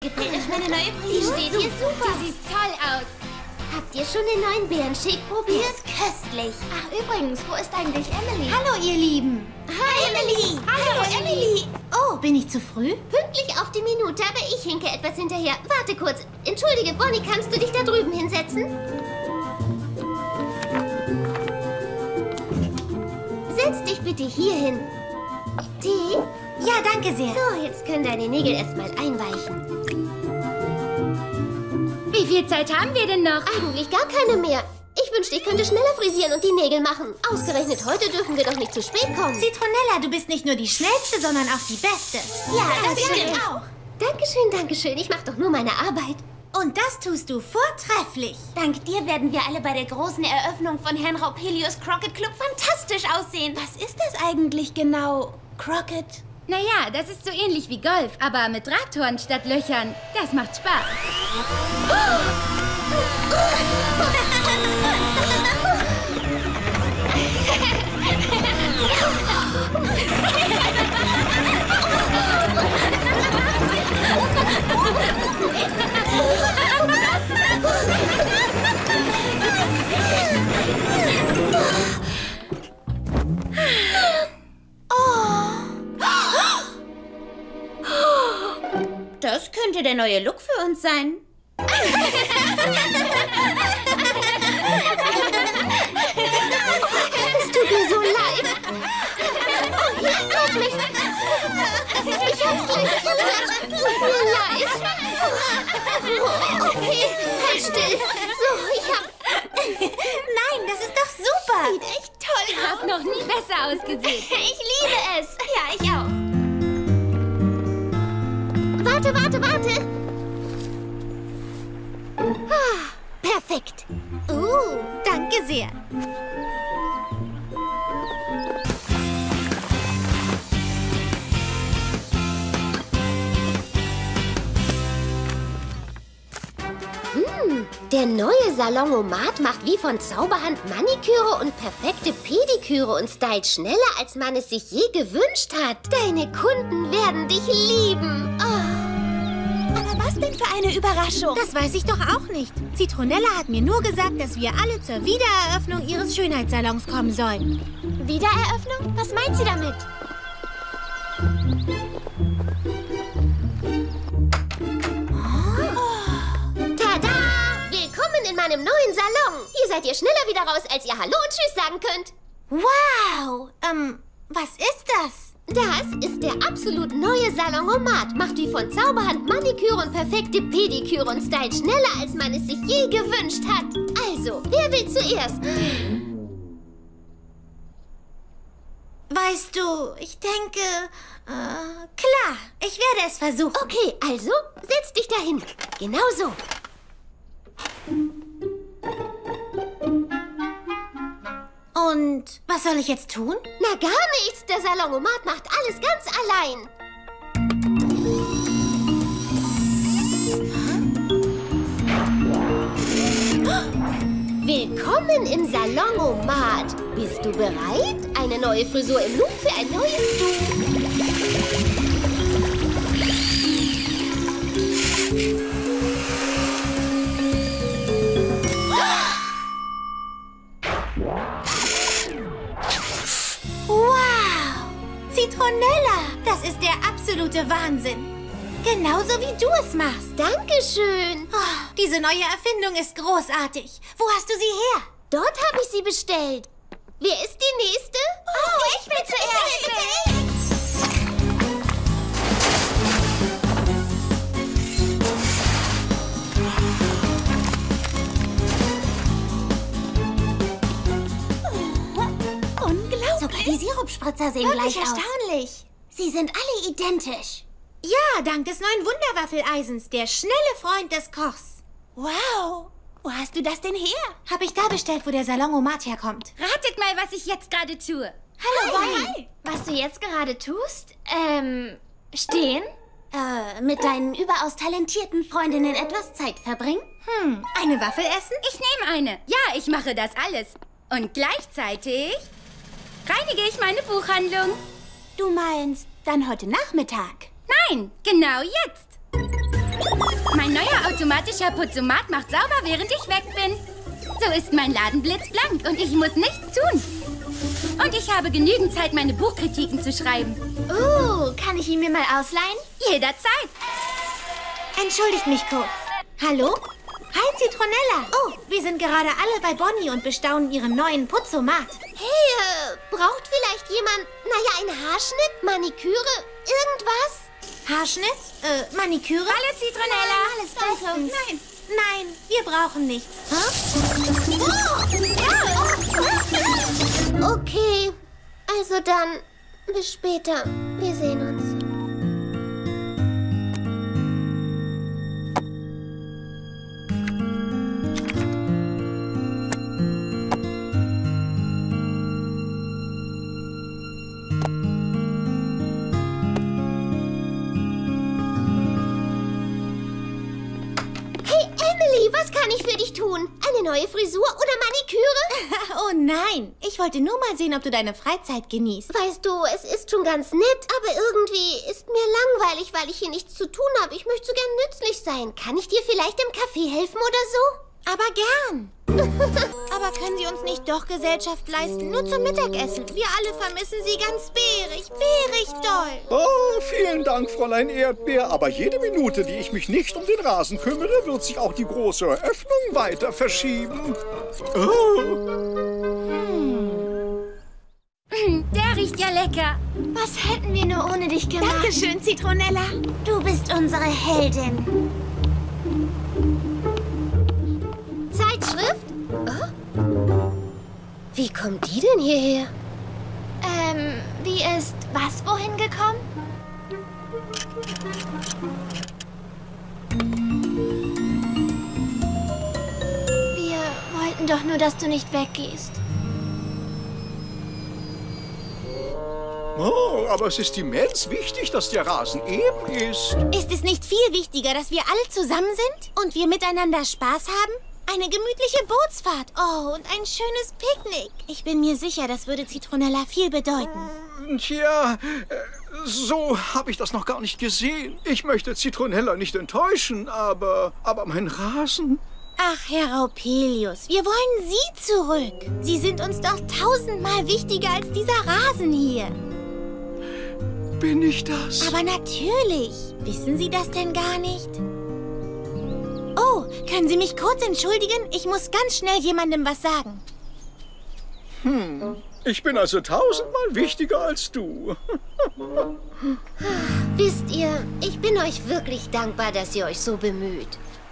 Gefällt euch meine neue Die Frisur? steht hier super. Die sieht toll aus. Habt ihr schon den neuen Bärenshake Die probiert? ist köstlich. Ach, übrigens, wo ist eigentlich Emily? Hallo, ihr Lieben. Hi, Emily. Hallo, Emily. Oh, bin ich zu früh? Pünktlich auf die Minute, aber ich hinke etwas hinterher. Warte kurz. Entschuldige, Bonnie, kannst du dich da drüben hinsetzen? Setz dich bitte hier hin. Tee? Ja, danke sehr. So, jetzt können deine Nägel erstmal einweichen. Wie viel Zeit haben wir denn noch? Eigentlich gar keine mehr. Ich wünschte, ich könnte schneller frisieren und die Nägel machen. Ausgerechnet heute dürfen wir doch nicht zu spät kommen. Zitronella, du bist nicht nur die Schnellste, sondern auch die Beste. Ja, das stimmt. stimmt auch. Dankeschön, Dankeschön. Ich mache doch nur meine Arbeit. Und das tust du vortrefflich. Dank dir werden wir alle bei der großen Eröffnung von Herrn Raupelius Crockett Club fantastisch aussehen. Was ist das eigentlich genau, Crockett? Naja, das ist so ähnlich wie Golf, aber mit Radtoren statt Löchern. Das macht Spaß. Das könnte der neue Look für uns sein. Es tut mir so leid. Oh, hier, lass mich. Ich hab's gleich. Tut mir leid. Okay, halt still. So, ich hab... Nein, das ist doch super. Sieht echt toll aus. Hat noch nie besser ausgesehen. Ich liebe es. Ja, ich auch. Warte, warte, warte. Ah, perfekt. Danke sehr. Der neue Salonomat macht wie von Zauberhand Maniküre und perfekte Pediküre und stylt schneller, als man es sich je gewünscht hat. Deine Kunden werden dich lieben. Aber was denn für eine Überraschung? Das weiß ich doch auch nicht. Zitronella hat mir nur gesagt, dass wir alle zur Wiedereröffnung ihres Schönheitssalons kommen sollen. Wiedereröffnung? Was meint sie damit? Tada! Willkommen in meinem neuen Salon. Ihr seid hier schneller wieder raus, als ihr Hallo und Tschüss sagen könnt. Wow. Was ist das? Das ist der absolut neue Salonomat. Macht wie von Zauberhand Maniküre und perfekte Pediküre und stylt schneller, als man es sich je gewünscht hat. Also, wer will zuerst? Weißt du, ich denke, klar, ich werde es versuchen. Okay, also, setz dich dahin. Genau so. Und was soll ich jetzt tun? Na, gar nichts. Der Salonomat macht alles ganz allein. Willkommen im Salonomat. Bist du bereit? Eine neue Frisur im Look für ein neues Du. Wow! Zitronella, das ist der absolute Wahnsinn. Genauso wie du es machst. Dankeschön. Oh, diese neue Erfindung ist großartig. Wo hast du sie her? Dort habe ich sie bestellt. Wer ist die Nächste? Oh, ich will zuerst. Unglaublich. Sogar die Sirupspritzer sehen Wirklich gleich aus. erstaunlich. Sie sind alle identisch. Ja, dank des neuen Wunderwaffeleisens, der schnelle Freund des Kochs. Wow. Wo hast du das denn her? Habe ich da bestellt, wo der Salonomat herkommt. Ratet mal, was ich jetzt gerade tue. Hallo, Bonnie. Was du jetzt gerade tust? Stehen? Mit deinen überaus talentierten Freundinnen etwas Zeit verbringen? Eine Waffel essen? Ich nehme eine. Ja, ich mache das alles. Und gleichzeitig reinige ich meine Buchhandlung. Du meinst dann heute Nachmittag? Nein, genau jetzt. automatischer Putzomat macht sauber, während ich weg bin. So ist mein Laden blitzblank und ich muss nichts tun. Und ich habe genügend Zeit, meine Buchkritiken zu schreiben. Kann ich ihn mir mal ausleihen? Jederzeit. Entschuldigt mich kurz. Hallo? Hi, Zitronella. Oh, wir sind gerade alle bei Bonnie und bestaunen ihren neuen Putzomat. Hey, braucht vielleicht jemand, ein Haarschnitt, Maniküre, irgendwas? Haarschnitt? Maniküre? Hallo, Zitronella. Alles bestens. Nein, wir brauchen nichts. Okay, also dann, bis später. Wir sehen uns. Was kann ich für dich tun? Eine neue Frisur oder Maniküre? Oh nein, ich wollte nur mal sehen, ob du deine Freizeit genießt. Weißt du, es ist schon ganz nett, aber irgendwie ist mir langweilig, weil ich hier nichts zu tun habe. Ich möchte so gern nützlich sein. Kann ich dir vielleicht im Café helfen oder so? Aber gern. Aber können Sie uns nicht doch Gesellschaft leisten? Nur zum Mittagessen. Wir alle vermissen Sie ganz bärig doll. Oh, vielen Dank, Fräulein Erdbeer. Aber jede Minute, die ich mich nicht um den Rasen kümmere, wird sich auch die große Eröffnung weiter verschieben. Der riecht ja lecker. Was hätten wir nur ohne dich gemacht? Dankeschön, Zitronella. Du bist unsere Heldin. Zeitschrift? Oh? Wie kommt die denn hierher? Wie ist was wohin gekommen? Wir wollten doch nur, dass du nicht weggehst. Oh, aber es ist immens wichtig, dass der Rasen eben ist. Ist es nicht viel wichtiger, dass wir alle zusammen sind und wir miteinander Spaß haben? Eine gemütliche Bootsfahrt. Oh, und ein schönes Picknick. Ich bin mir sicher, das würde Zitronella viel bedeuten. Tja, so habe ich das noch gar nicht gesehen. Ich möchte Zitronella nicht enttäuschen, aber mein Rasen... Ach, Herr Raupelius, wir wollen Sie zurück. Sie sind uns doch 1000-mal wichtiger als dieser Rasen hier. Bin ich das? Aber natürlich. Wissen Sie das denn gar nicht? Oh, können Sie mich kurz entschuldigen? Ich muss ganz schnell jemandem was sagen. Ich bin also 1000-mal wichtiger als du. Wisst ihr, ich bin euch wirklich dankbar, dass ihr euch so bemüht.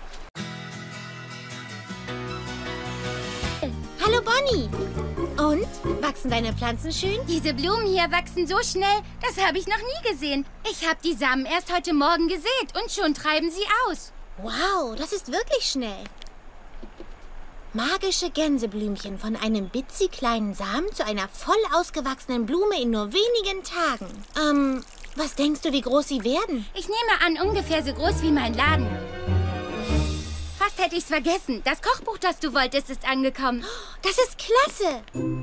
Hallo, Bonnie. Und? Wachsen deine Pflanzen schön? Diese Blumen hier wachsen so schnell, das habe ich noch nie gesehen. Ich habe die Samen erst heute Morgen gesät und schon treiben sie aus. Wow, das ist wirklich schnell. Magische Gänseblümchen von einem bitzig-kleinen Samen zu einer voll ausgewachsenen Blume in nur wenigen Tagen. Was denkst du, wie groß sie werden? Ich nehme an, ungefähr so groß wie mein Laden. Fast hätte ich's vergessen. Das Kochbuch, das du wolltest, ist angekommen. Das ist klasse.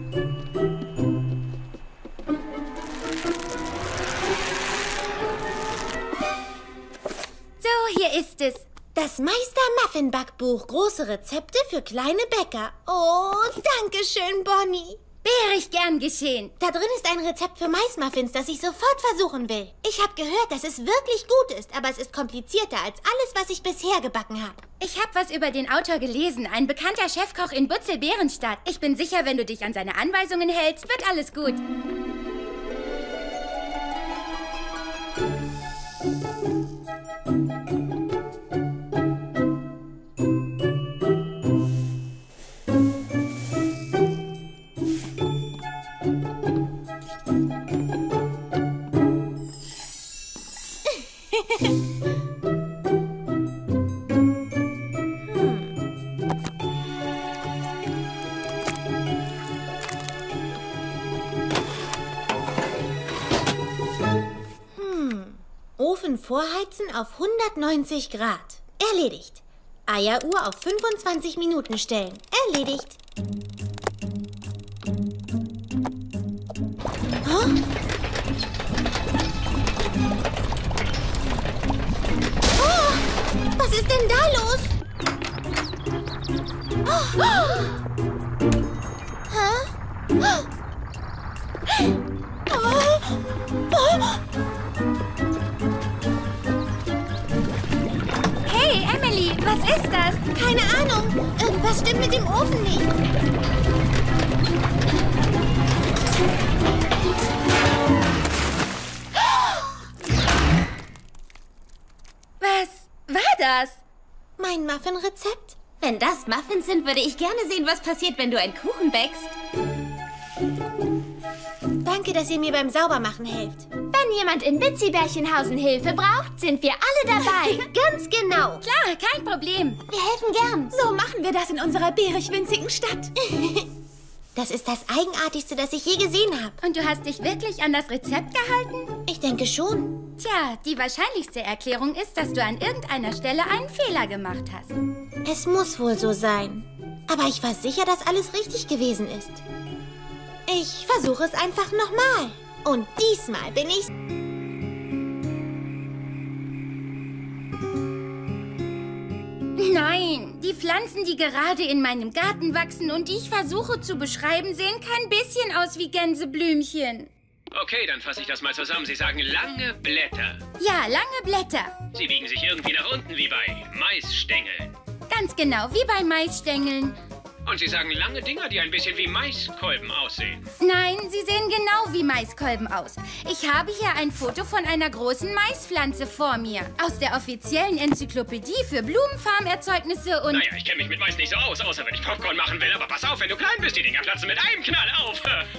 So, hier ist es. Das Meister-Muffin-Backbuch. Große Rezepte für kleine Bäcker. Oh, danke schön, Bonnie. Bärig gern geschehen. Da drin ist ein Rezept für Maismuffins, das ich sofort versuchen will. Ich habe gehört, dass es wirklich gut ist, aber es ist komplizierter als alles, was ich bisher gebacken habe. Ich habe was über den Autor gelesen. Ein bekannter Chefkoch in Butzel-Bärenstadt. Ich bin sicher, wenn du dich an seine Anweisungen hältst, wird alles gut. Ofen vorheizen auf 190 Grad. Erledigt. Eieruhr auf 25 Minuten stellen. Erledigt. Huh? Oh, was ist denn da los? Hey, Emily, was ist das? Keine Ahnung. Irgendwas stimmt mit dem Ofen nicht. Was war das? Mein Muffin-Rezept? Wenn das Muffins sind, würde ich gerne sehen, was passiert, wenn du einen Kuchen bäckst. Danke, dass ihr mir beim Saubermachen helft. Wenn jemand in Bitsy-Bärchenhausen Hilfe braucht, sind wir alle dabei. Ganz genau. Klar, kein Problem. Wir helfen gern. So machen wir das in unserer bärig-winzigen Stadt. Das ist das Eigenartigste, das ich je gesehen habe. Und du hast dich wirklich an das Rezept gehalten? Ich denke schon. Tja, die wahrscheinlichste Erklärung ist, dass du an irgendeiner Stelle einen Fehler gemacht hast. Es muss wohl so sein. Aber ich war sicher, dass alles richtig gewesen ist. Ich versuche es einfach nochmal. Und diesmal bin ich... Nein, die Pflanzen, die gerade in meinem Garten wachsen und die ich versuche zu beschreiben, sehen kein bisschen aus wie Gänseblümchen. Okay, dann fasse ich das mal zusammen. Sie sagen lange Blätter. Ja, lange Blätter. Sie biegen sich irgendwie nach unten wie bei Maisstängeln. Ganz genau, wie bei Maisstängeln. Und Sie sagen lange Dinger, die ein bisschen wie Maiskolben aussehen. Nein, sie sehen genau wie Maiskolben aus. Ich habe hier ein Foto von einer großen Maispflanze vor mir. Aus der offiziellen Enzyklopädie für Blumenfarmerzeugnisse und... Naja, ich kenne mich mit Mais nicht so aus, außer wenn ich Popcorn machen will. Aber pass auf, wenn du klein bist, die Dinger platzen mit einem Knall auf.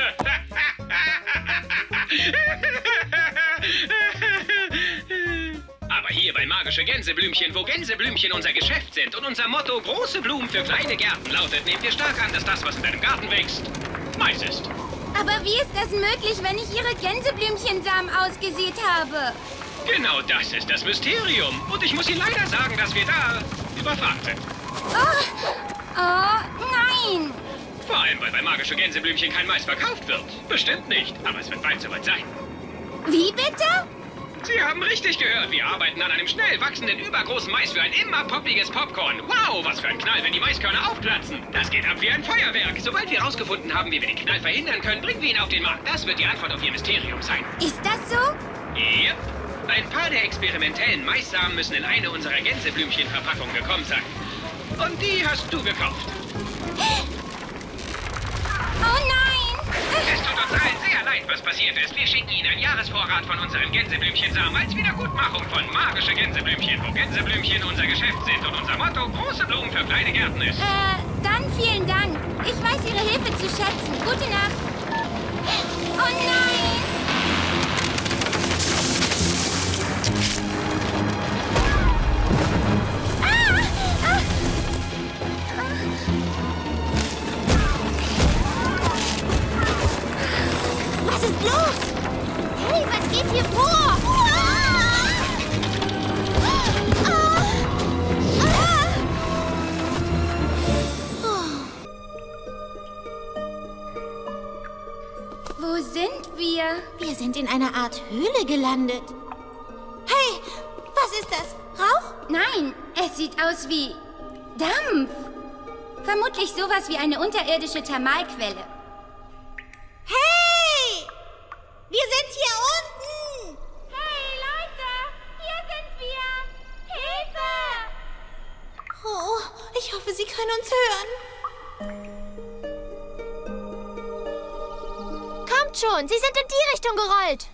Aber hier bei Magische Gänseblümchen, wo Gänseblümchen unser Geschäft sind und unser Motto große Blumen für kleine Gärten lautet, nehmen wir stark an, dass das, was in deinem Garten wächst, Mais ist. Aber wie ist das möglich, wenn ich ihre Gänseblümchensamen ausgesät habe? Genau das ist das Mysterium. Und ich muss Ihnen leider sagen, dass wir da überfragt sind. Oh, nein! Vor allem, weil bei Magische Gänseblümchen kein Mais verkauft wird. Bestimmt nicht, aber es wird bald soweit sein. Wie bitte? Sie haben richtig gehört. Wir arbeiten an einem schnell wachsenden, übergroßen Mais für ein immer poppiges Popcorn. Wow, was für ein Knall, wenn die Maiskörner aufplatzen. Das geht ab wie ein Feuerwerk. Sobald wir herausgefunden haben, wie wir den Knall verhindern können, bringen wir ihn auf den Markt. Das wird die Antwort auf Ihr Mysterium sein. Ist das so? Yep. Ein paar der experimentellen Maissamen müssen in eine unserer Gänseblümchenverpackungen gekommen sein. Und die hast du gekauft. Oh nein! Es tut uns allen sehr leid, was passiert ist. Wir schicken Ihnen einen Jahresvorrat von unseren Gänseblümchensamen als Wiedergutmachung von Magische Gänseblümchen, wo Gänseblümchen unser Geschäft sind und unser Motto große Blumen für kleine Gärten ist. Dann vielen Dank. Ich weiß Ihre Hilfe zu schätzen. Gute Nacht. Oh nein! Was ist los? Hey, was geht hier vor? Wo sind wir? Wir sind in einer Art Höhle gelandet. Hey, was ist das? Rauch? Nein, es sieht aus wie Dampf. Vermutlich sowas wie eine unterirdische Thermalquelle. Hey! Wir sind hier unten! Hey Leute, hier sind wir. Hilfe! Oh, ich hoffe, Sie können uns hören. Kommt schon, sie sind in die Richtung gerollt.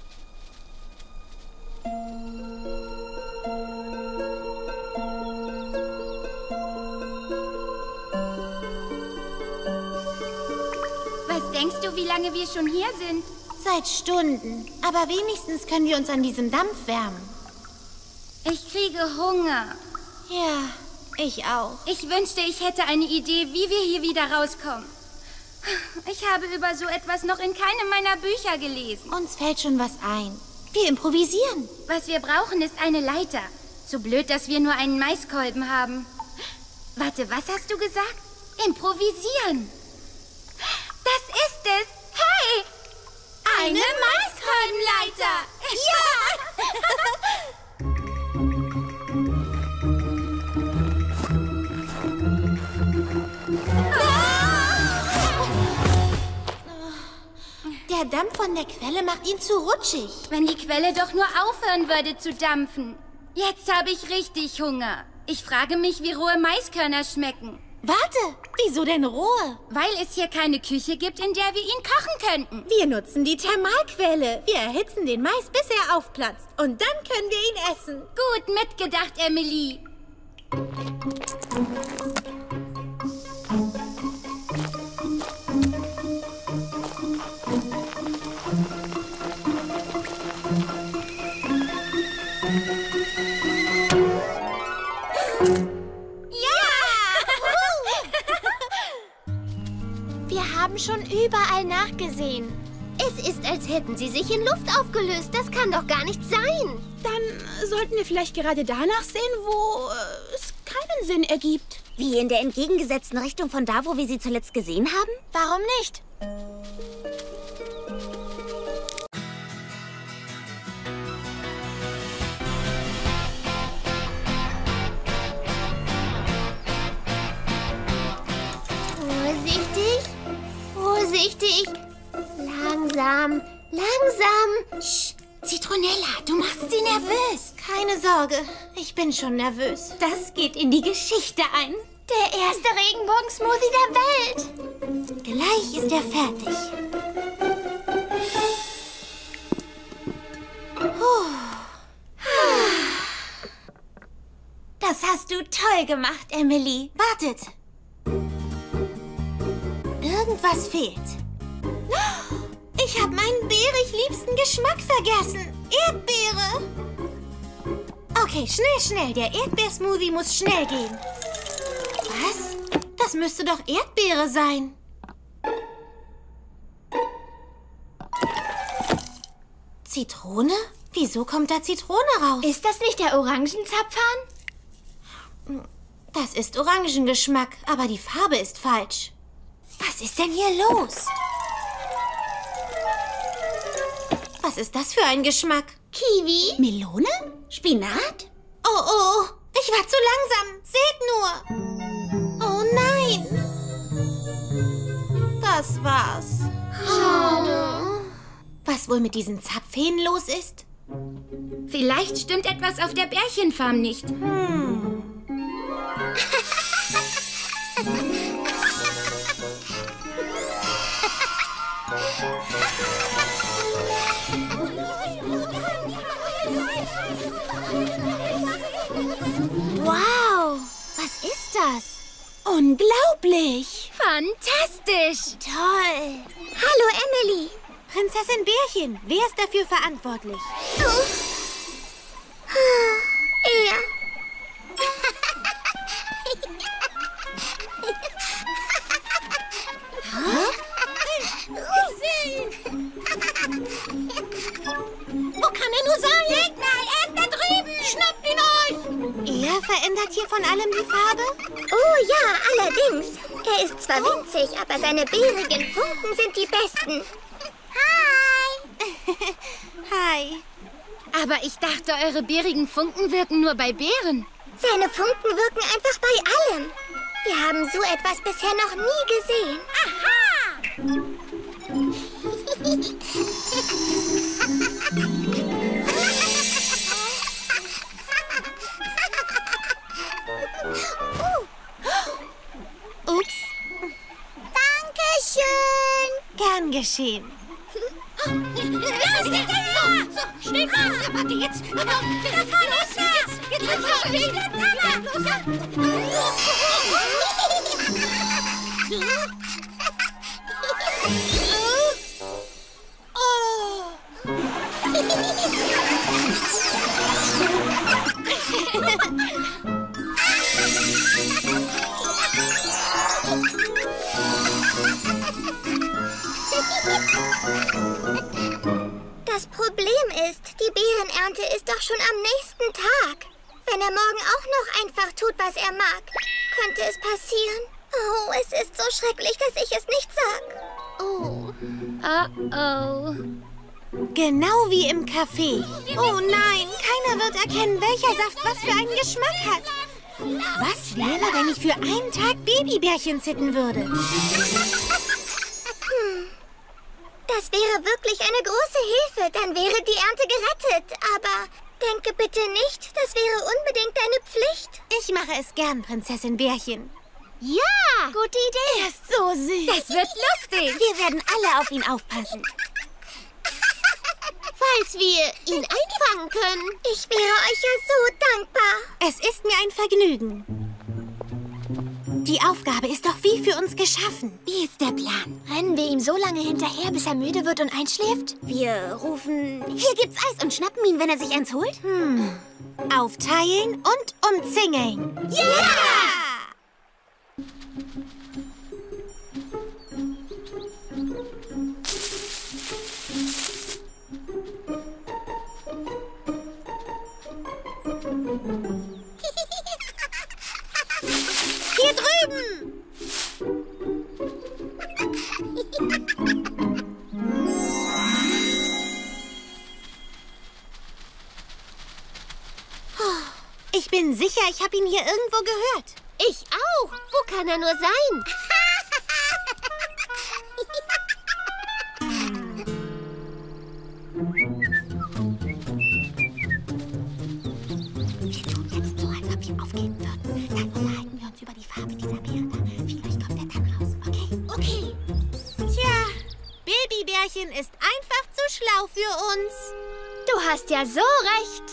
Was denkst du, wie lange wir schon hier sind? Seit Stunden. Aber wenigstens können wir uns an diesem Dampf wärmen. Ich kriege Hunger. Ja, ich auch. Ich wünschte, ich hätte eine Idee, wie wir hier wieder rauskommen. Ich habe über so etwas noch in keinem meiner Bücher gelesen. Uns fällt schon was ein. Wir improvisieren. Was wir brauchen, ist eine Leiter. So blöd, dass wir nur einen Maiskolben haben. Warte, was hast du gesagt? Improvisieren. Das ist es. Hey! Eine Maiskolbenleiter. Ja! Dampf von der Quelle macht ihn zu rutschig. Wenn die Quelle doch nur aufhören würde zu dampfen. Jetzt habe ich richtig Hunger. Ich frage mich, wie rohe Maiskörner schmecken. Warte, wieso denn rohe? Weil es hier keine Küche gibt, in der wir ihn kochen könnten. Wir nutzen die Thermalquelle. Wir erhitzen den Mais, bis er aufplatzt. Und dann können wir ihn essen. Gut mitgedacht, Emily. Wir haben schon überall nachgesehen. Es ist, als hätten sie sich in Luft aufgelöst. Das kann doch gar nicht sein. Dann sollten wir vielleicht gerade danach sehen, wo es keinen Sinn ergibt. Wie in der entgegengesetzten Richtung von da, wo wir sie zuletzt gesehen haben? Warum nicht? Vorsichtig, vorsichtig. Langsam, langsam. Psst, Zitronella, du machst sie nervös. Keine Sorge, ich bin schon nervös. Das geht in die Geschichte ein. Der erste Regenbogen-Smoothie der Welt. Gleich ist er fertig. Das hast du toll gemacht, Emily. Wartet. Irgendwas fehlt. Ich habe meinen bärig liebsten Geschmack vergessen. Erdbeere. Okay, schnell, schnell. Der Erdbeersmoothie muss schnell gehen. Was? Das müsste doch Erdbeere sein. Zitrone? Wieso kommt da Zitrone raus? Ist das nicht der Orangenzapfhahn? Das ist Orangengeschmack, aber die Farbe ist falsch. Was ist denn hier los? Was ist das für ein Geschmack? Kiwi? Melone? Spinat? Oh, oh, ich war zu langsam. Seht nur. Oh nein. Das war's. Schade. Was wohl mit diesen Zapfhähnen los ist? Vielleicht stimmt etwas auf der Bärchenfarm nicht. Wow, was ist das? Unglaublich. Fantastisch! Toll. Hallo, Emily. Prinzessin Bärchen, wer ist dafür verantwortlich? Er. Wo kann er nur sein? Gegner, er ist da drüben! Schnappt ihn euch! Er verändert hier von allem die Farbe? Oh ja, allerdings. Er ist zwar winzig, aber seine bärigen Funken sind die besten. Hi! Hi. Aber ich dachte, eure bärigen Funken wirken nur bei Bären. Seine Funken wirken einfach bei allem. Wir haben so etwas bisher noch nie gesehen. Ups. Dankeschön. Gern geschehen. Schnell rein! Warte jetzt! Los jetzt! Das Problem ist, die Beerenernte ist doch schon am nächsten Tag. Wenn er morgen auch noch einfach tut, was er mag, könnte es passieren. Oh, es ist so schrecklich, dass ich es nicht sag. Oh. Oh. Genau wie im Café. Oh nein, keiner wird erkennen, welcher Saft was für einen Geschmack hat. Was wäre, wenn ich für einen Tag Babybärchen zitten würde? Das wäre wirklich eine große Hilfe. Dann wäre die Ernte gerettet. Aber denke bitte nicht, das wäre unbedingt deine Pflicht. Ich mache es gern, Prinzessin Bärchen. Ja, gute Idee. Er ist so süß. Das wird lustig. Wir werden alle auf ihn aufpassen. Falls wir ihn einfangen können. Ich wäre euch ja so dankbar. Es ist mir ein Vergnügen. Die Aufgabe ist doch wie für uns geschaffen. Wie ist der Plan? Rennen wir ihm so lange hinterher, bis er müde wird und einschläft? Wir rufen, hier gibt's Eis und schnappen ihn, wenn er sich eins holt? Aufteilen und umzingeln. Ja! Hier drüben! Ich bin sicher, ich habe ihn hier irgendwo gehört. Ich auch. Wo kann er nur sein? Wir tun jetzt so, als ob wir aufgeben würden. Dann unterhalten wir uns über die Farbe dieser Beere. Vielleicht kommt er dann raus, okay? Okay. Tja, Babybärchen ist einfach zu schlau für uns. Du hast ja so recht.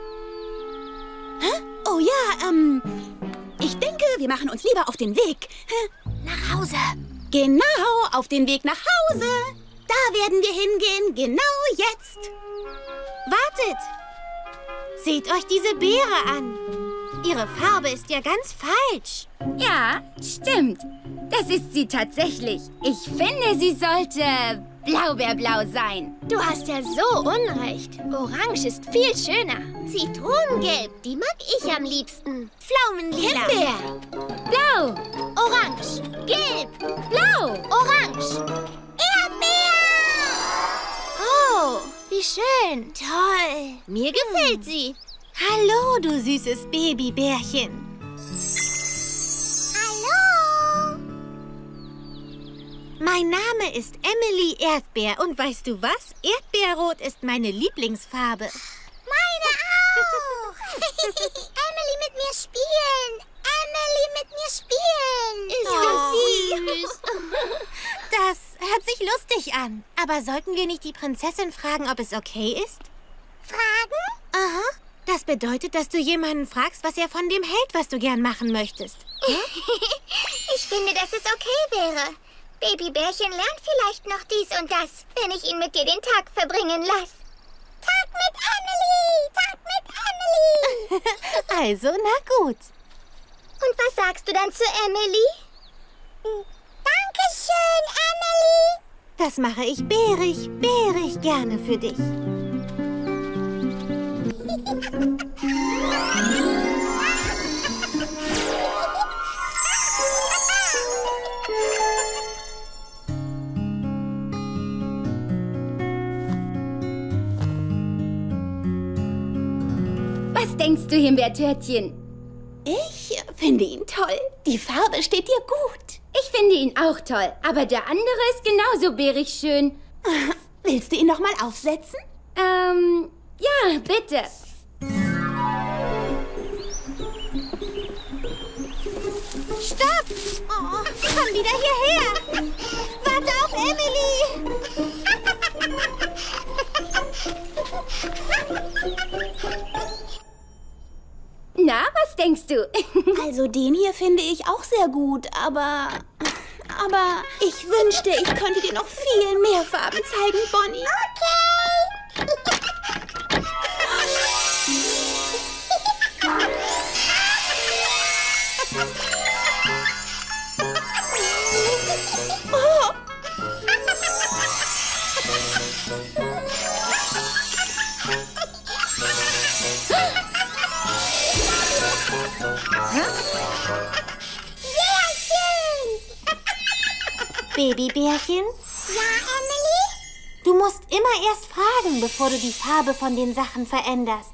Oh ja, ich denke, wir machen uns lieber auf den Weg. Nach Hause. Genau, auf den Weg nach Hause. Da werden wir hingehen, genau jetzt. Wartet! Seht euch diese Beere an. Ihre Farbe ist ja ganz falsch. Ja, stimmt. Das ist sie tatsächlich. Ich finde, sie sollte blaubeerblau sein. Du hast ja so Unrecht. Orange ist viel schöner. Zitronengelb, die mag ich am liebsten. Pflaumenlila. Himbeer. Blau, Orange. Gelb, Blau. Orange. Erdbeer. Oh, wie schön. Toll. Mir gefällt sie. Hallo, du süßes Babybärchen. Hallo. Mein Name ist Emily Erdbeer und weißt du was? Erdbeerrot ist meine Lieblingsfarbe. Meine auch. Emily mit mir spielen. Emily mit mir spielen. Ist das süß. Das hört sich lustig an. Aber sollten wir nicht die Prinzessin fragen, ob es okay ist? Fragen? Aha. Das bedeutet, dass du jemanden fragst, was er von dem hält, was du gern machen möchtest. Ich finde, dass es okay wäre. Babybärchen lernt vielleicht noch dies und das, wenn ich ihn mit dir den Tag verbringen lasse. Tag mit Emily! Tag mit Emily! Also, na gut. Und was sagst du dann zu Emily? Dankeschön, Emily! Das mache ich bärig gerne für dich. Was denkst du, Himbeertörtchen? Ich finde ihn toll. Die Farbe steht dir gut. Ich finde ihn auch toll, aber der andere ist genauso beerig schön. Willst du ihn noch mal aufsetzen? Ja, bitte. Stopp! Oh, komm wieder hierher! Warte auf Emily! Na, was denkst du? Also den hier finde ich auch sehr gut, aber ich wünschte, ich könnte dir noch viel mehr Farben zeigen, Bonnie. Oh. Babybärchen? Ja, Emily? Du musst immer erst fragen, bevor du die Farbe von den Sachen veränderst.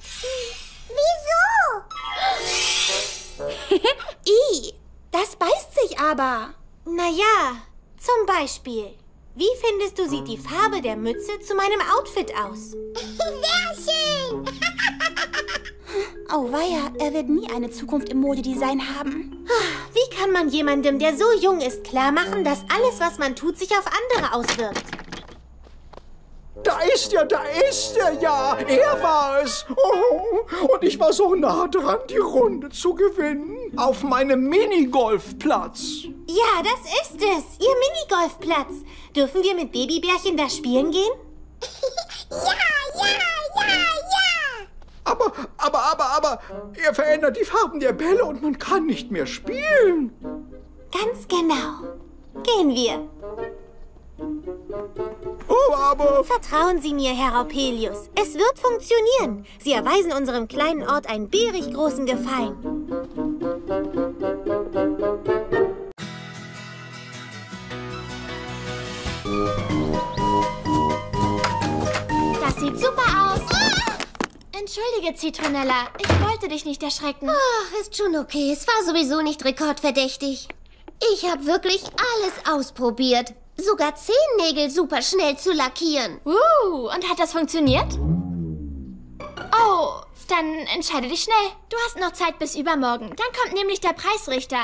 Wieso? I, das beißt sich aber. Naja, zum Beispiel, Wie findest du, sieht die Farbe der Mütze zu meinem Outfit aus? Sehr schön! Oh weia, er wird nie eine Zukunft im Modedesign haben. Wie kann man jemandem, der so jung ist, klar machen, dass alles, was man tut, sich auf andere auswirkt? Da ist er, ja. Er war es. Oh, und ich war so nah dran, die Runde zu gewinnen. Auf meinem Minigolfplatz. Ja, das ist es. Ihr Minigolfplatz. Dürfen wir mit Babybärchen da spielen gehen? Ja! Aber, er verändert die Farben der Bälle und man kann nicht mehr spielen. Ganz genau. Gehen wir. Oh, aber... Vertrauen Sie mir, Herr Raupelius. Es wird funktionieren. Sie erweisen unserem kleinen Ort einen bärig großen Gefallen. Das sieht super aus. Entschuldige, Zitronella. Ich wollte dich nicht erschrecken. Ach, ist schon okay. Es war sowieso nicht rekordverdächtig. Ich habe wirklich alles ausprobiert. Sogar Zehennägel super schnell zu lackieren. Und hat das funktioniert? Oh, dann entscheide dich schnell. Du hast noch Zeit bis übermorgen. Dann kommt nämlich der Preisrichter.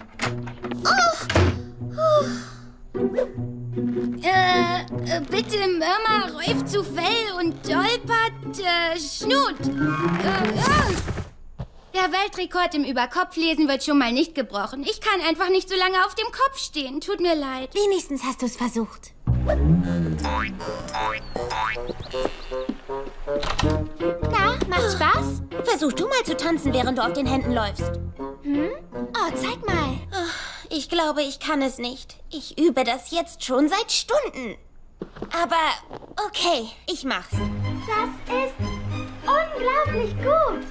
Bitte Mörmer, Räuf zu Fell und Dolpert, Schnut. Der Weltrekord im Überkopflesen wird schon mal nicht gebrochen. Ich kann einfach nicht so lange auf dem Kopf stehen. Tut mir leid. Wenigstens hast du es versucht. Na, macht Spaß? Versuch du mal zu tanzen, während du auf den Händen läufst. Oh, zeig mal. Ich glaube, ich kann es nicht. Ich übe das jetzt schon seit Stunden. Aber okay, ich mach's. Das ist unglaublich gut.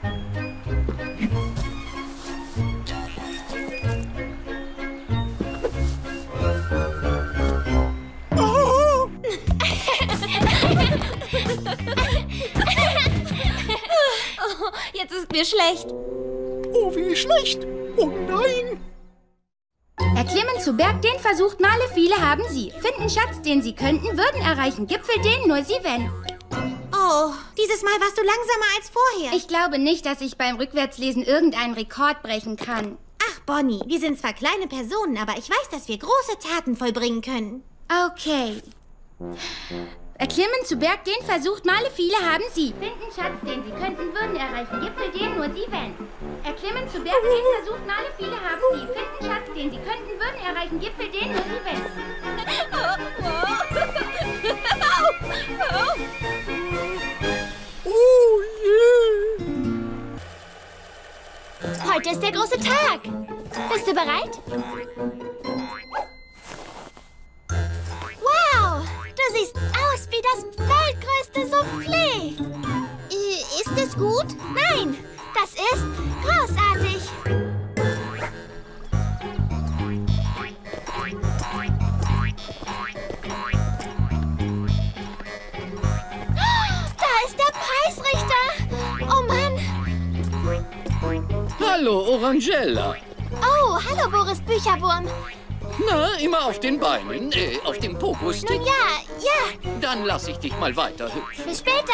Jetzt ist mir schlecht. Oh, wie schlecht. Oh nein. Erklimmen zu Berg, den versucht Male viele haben sie. Finden Schatz, den sie könnten, würden erreichen Gipfel, den nur sie wenn. Oh, dieses Mal warst du langsamer als vorher. Ich glaube nicht, dass ich beim Rückwärtslesen irgendeinen Rekord brechen kann. Ach, Bonnie, wir sind zwar kleine Personen, aber ich weiß, dass wir große Taten vollbringen können. Okay. Erklimmen zu Berg, den versucht Male viele haben sie. Finden Schatz, den sie könnten, würden erreichen Gipfel, den nur sie wenn. Erklimmen zu Berg, den versucht Male viele haben sie. Finden Schatz, den sie könnten, würden erreichen Gipfel, den nur sie wenn. Oh je. Heute ist der große Tag. Bist du bereit? Wow, du siehst aus wie das weltgrößte Soufflé. Ist es gut? Nein, das ist großartig. Da ist der Preisrichter. Oh Mann. Hallo, Orangella. Oh, hallo Boris Bücherwurm. Na, immer auf den Beinen, auf dem Pogo-Stick. Nun ja. Dann lass ich dich mal weiterhüpfen. Bis später.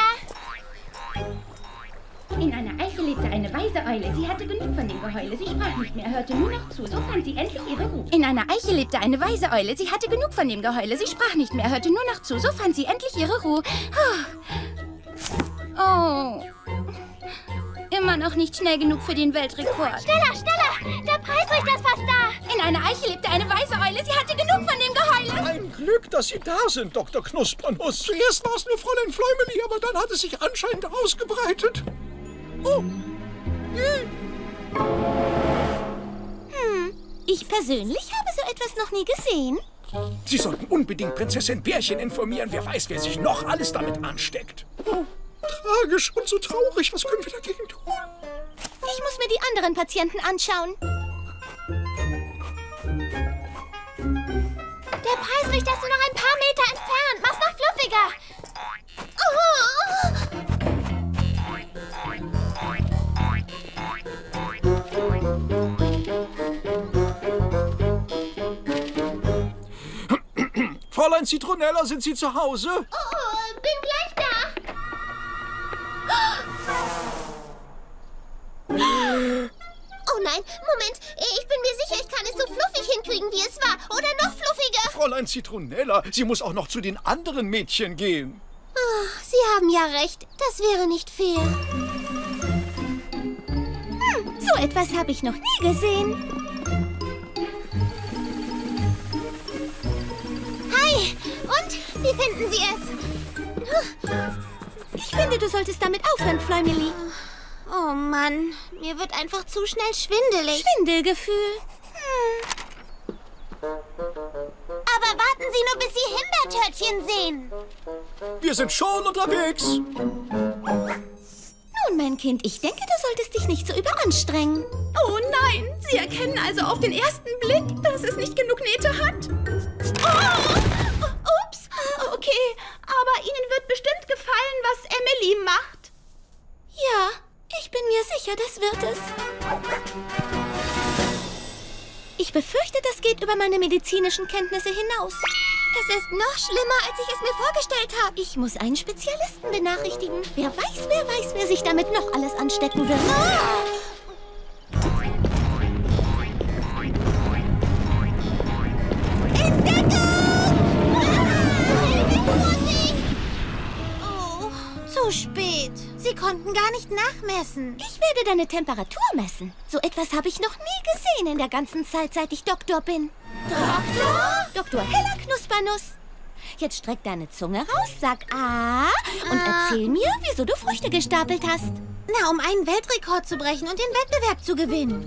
In einer Eiche lebte eine weise Eule. Sie hatte genug von dem Geheule. Sie sprach nicht mehr, hörte nur noch zu. So fand sie endlich ihre Ruhe. In einer Eiche lebte eine weise Eule. Sie hatte genug von dem Geheule. Sie sprach nicht mehr, hörte nur noch zu. So fand sie endlich ihre Ruhe. Oh. Immer noch nicht schnell genug für den Weltrekord. Schneller, schneller. Der Preisrichter ist fast da. In einer Eiche lebte eine weise Eule. Sie hatte genug von dem Geheule. Ein Glück, dass Sie da sind, Dr. Knuspernuss. Zuerst war es nur Fräulein Fläumeli, aber dann hat es sich anscheinend ausgebreitet. Oh. Ich persönlich habe so etwas noch nie gesehen. Sie sollten unbedingt Prinzessin Bärchen informieren. Wer weiß, wer sich noch alles damit ansteckt. Oh, tragisch und so traurig. Was können wir dagegen tun? Ich muss mir die anderen Patienten anschauen. Der Preisrichter ist nur noch ein paar Meter entfernt. Mach's noch fluffiger. Oh. Fräulein Fräulein Zitronella, sind Sie zu Hause? Oh, bin gleich da. Oh nein, Moment. Ich bin mir sicher, ich kann es so fluffig hinkriegen, wie es war. Oder noch fluffiger. Fräulein Zitronella, sie muss auch noch zu den anderen Mädchen gehen. Oh, Sie haben ja recht. Das wäre nicht fair. So etwas habe ich noch nie gesehen. Hi, und? Wie finden Sie es? Ich finde, du solltest damit aufhören, Fläumeli. Oh Mann, mir wird einfach zu schnell schwindelig. Schwindelgefühl. Aber warten Sie nur, bis Sie Himbeertörtchen sehen. Wir sind schon unterwegs. Nun, mein Kind, ich denke, du solltest dich nicht so überanstrengen. Oh nein, Sie erkennen also auf den ersten Blick, dass es nicht genug Nähte hat. Oh, ups, okay, aber Ihnen wird bestimmt gefallen, was Emily macht. Ja, ich bin mir sicher, das wird es. Ich befürchte, das geht über meine medizinischen Kenntnisse hinaus. Es ist noch schlimmer, als ich es mir vorgestellt habe. Ich muss einen Spezialisten benachrichtigen. Wer weiß, wer sich damit noch alles anstecken wird. Oh, zu spät. Sie konnten gar nicht nachmessen. Ich werde deine Temperatur messen. So etwas habe ich noch nie gesehen in der ganzen Zeit, seit ich Doktor bin. Doktor? Dr. Heller Knuspernuss. Jetzt streck deine Zunge raus, sag A und erzähl mir, wieso du Früchte gestapelt hast. Na, um einen Weltrekord zu brechen und den Wettbewerb zu gewinnen.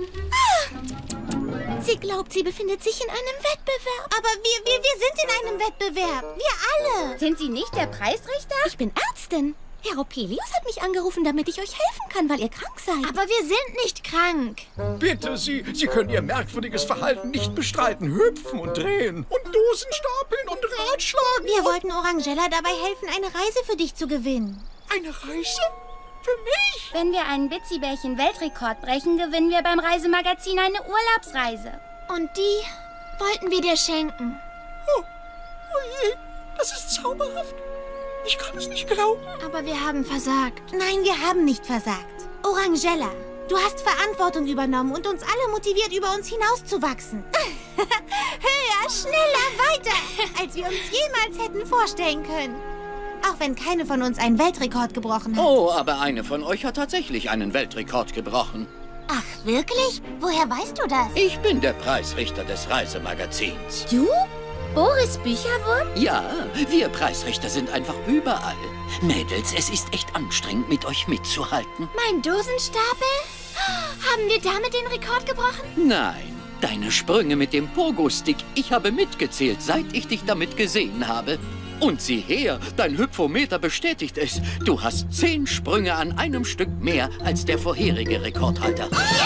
Sie glaubt, sie befindet sich in einem Wettbewerb. Aber wir sind in einem Wettbewerb. Wir alle. Sind Sie nicht der Preisrichter? Ich bin Ärztin. Herr Ropelius hat mich angerufen, damit ich euch helfen kann, weil ihr krank seid. Aber wir sind nicht krank. Bitte, Sie können Ihr merkwürdiges Verhalten nicht bestreiten. Hüpfen und drehen und Dosen stapeln und Ratschlagen. Wir wollten Orangella dabei helfen, eine Reise für dich zu gewinnen. Eine Reise? Für mich? Wenn wir einen Bitsy-Bärchen-Weltrekord brechen, gewinnen wir beim Reisemagazin eine Urlaubsreise. Und die wollten wir dir schenken. Oh je, das ist zauberhaft. Ich kann es nicht glauben. Aber wir haben versagt. Nein, wir haben nicht versagt. Orangella, du hast Verantwortung übernommen und uns alle motiviert, über uns hinauszuwachsen. Höher, schneller, weiter, als wir uns jemals hätten vorstellen können. Auch wenn keine von uns einen Weltrekord gebrochen hat. Oh, aber eine von euch hat tatsächlich einen Weltrekord gebrochen. Ach, wirklich? Woher weißt du das? Ich bin der Preisrichter des Reisemagazins. Du? Boris Bücherwurm? Ja, wir Preisrichter sind einfach überall. Mädels, es ist echt anstrengend, mit euch mitzuhalten. Mein Dosenstapel? Haben wir damit den Rekord gebrochen? Nein, deine Sprünge mit dem Pogo-Stick. Ich habe mitgezählt, seit ich dich damit gesehen habe. Und sieh her, dein Hyphometer bestätigt es. Du hast 10 Sprünge an einem Stück mehr als der vorherige Rekordhalter.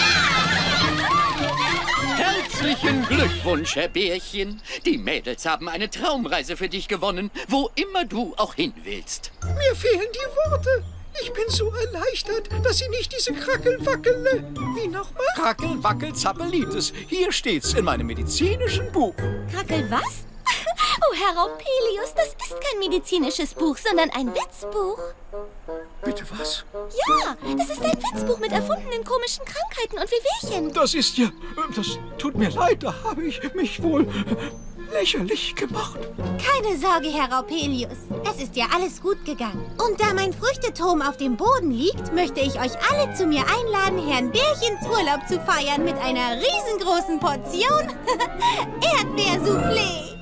Herzlichen Glückwunsch, Herr Bärchen. Die Mädels haben eine Traumreise für dich gewonnen, wo immer du auch hin willst. Mir fehlen die Worte. Ich bin so erleichtert, dass Sie nicht diese Krackelwackele... Wie nochmal? Krackelwackel-Zappelitis. Hier steht's in meinem medizinischen Buch. Krackel was? Oh, Herr Ropelius, das ist kein medizinisches Buch, sondern ein Witzbuch. Bitte was? Ja, das ist ein Witzbuch mit erfundenen komischen Krankheiten und Wehwehchen. Das ist ja... Das tut mir leid, da habe ich mich wohl lächerlich gemacht. Keine Sorge, Herr Raupelius. Es ist ja alles gut gegangen. Und da mein Früchteturm auf dem Boden liegt, möchte ich euch alle zu mir einladen, Herrn Bärchens Urlaub zu feiern mit einer riesengroßen Portion Erdbeersoufflé.